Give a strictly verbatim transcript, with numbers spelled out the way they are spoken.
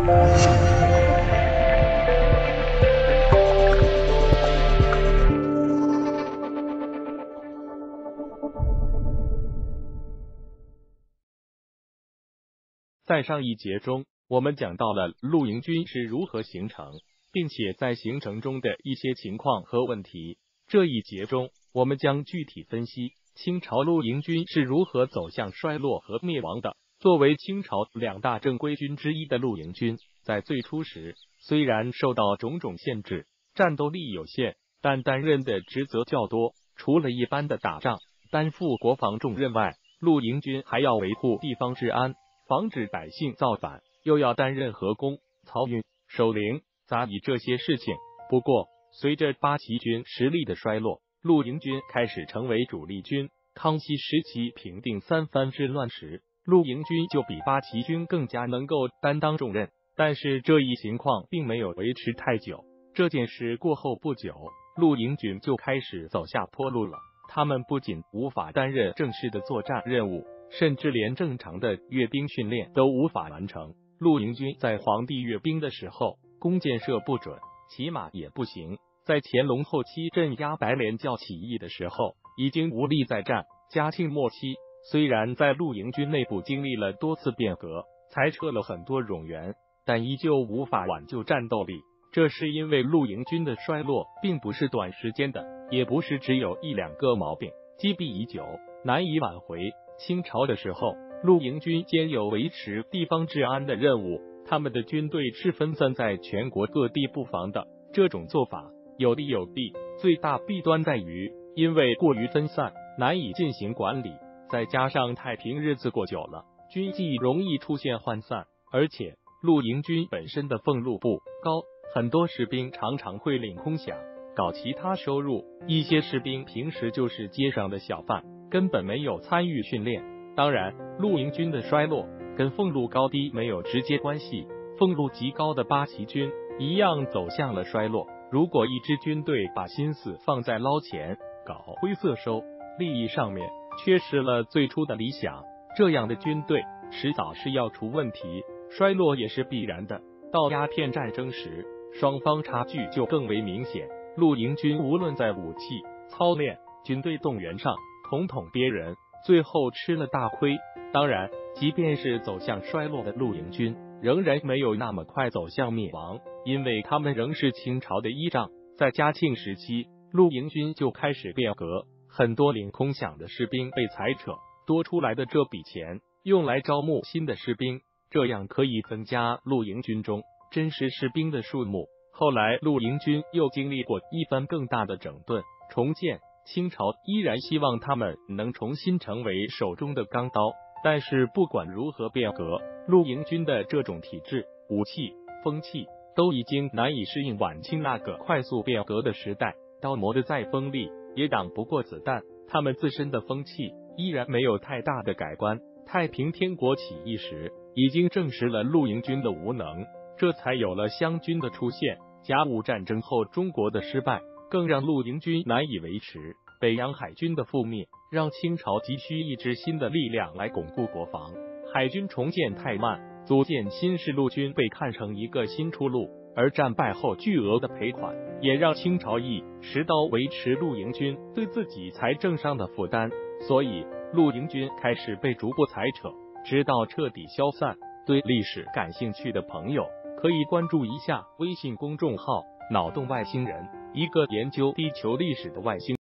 在上一节中，我们讲到了陆营军是如何形成，并且在形成中的一些情况和问题。这一节中，我们将具体分析清朝陆营军是如何走向衰落和灭亡的。作为清朝两大正规军之一的陆营军，在最初时虽然受到种种限制，战斗力有限，但担任的职责较多。除了一般的打仗，担负国防重任外，陆营军还要维护地方治安，防止百姓造反，又要担任河工、漕运、守陵、杂役这些事情。不过，随着八旗军实力的衰落，陆营军开始成为主力军。康熙时期平定三藩之乱时，陆营军就比八旗军更加能够担当重任。但是这一情况并没有维持太久。这件事过后不久，陆营军就开始走下坡路了。他们不仅无法担任正式的作战任务，甚至连正常的阅兵训练都无法完成。陆营军在皇帝阅兵的时候，弓箭射不准，骑马也不行。在乾隆后期镇压白莲教起义的时候，已经无力再战。嘉庆末期，虽然在陆营军内部经历了多次变革，裁撤了很多冗员，但依旧无法挽救战斗力。这是因为陆营军的衰落并不是短时间的，也不是只有一两个毛病，积弊已久，难以挽回。清朝的时候，陆营军兼有维持地方治安的任务，他们的军队是分散在全国各地布防的。这种做法有利有弊，最大弊端在于因为过于分散，难以进行管理，再加上太平日子过久了，军纪容易出现涣散，而且陆营军本身的俸禄不高，很多士兵常常会领空饷，搞其他收入。一些士兵平时就是街上的小贩，根本没有参与训练。当然，陆营军的衰落跟俸禄高低没有直接关系，俸禄极高的八旗军一样走向了衰落。如果一支军队把心思放在捞钱、搞灰色收利益上面，缺失了最初的理想，这样的军队迟早是要出问题，衰落也是必然的。到鸦片战争时，双方差距就更为明显。陆营军无论在武器、操练、军队动员上，统统憋人，最后吃了大亏。当然，即便是走向衰落的陆营军，仍然没有那么快走向灭亡，因为他们仍是清朝的依仗。在嘉庆时期，陆营军就开始变革，很多领空饷的士兵被裁撤，多出来的这笔钱用来招募新的士兵，这样可以增加陆营军中真实士兵的数目。后来陆营军又经历过一番更大的整顿重建，清朝依然希望他们能重新成为手中的钢刀。但是不管如何变革，陆营军的这种体制、武器、风气都已经难以适应晚清那个快速变革的时代。刀磨得再锋利，也挡不过子弹，他们自身的风气依然没有太大的改观。太平天国起义时，已经证实了陆营军的无能，这才有了湘军的出现。甲午战争后中国的失败，更让陆营军难以维持。北洋海军的覆灭，让清朝急需一支新的力量来巩固国防。海军重建太慢，组建新式陆军被看成一个新出路，而战败后巨额的赔款，也让清朝意识到维持陆营军对自己财政上的负担，所以陆营军开始被逐步裁撤，直到彻底消散。对历史感兴趣的朋友，可以关注一下微信公众号“脑洞外星人”，一个研究地球历史的外星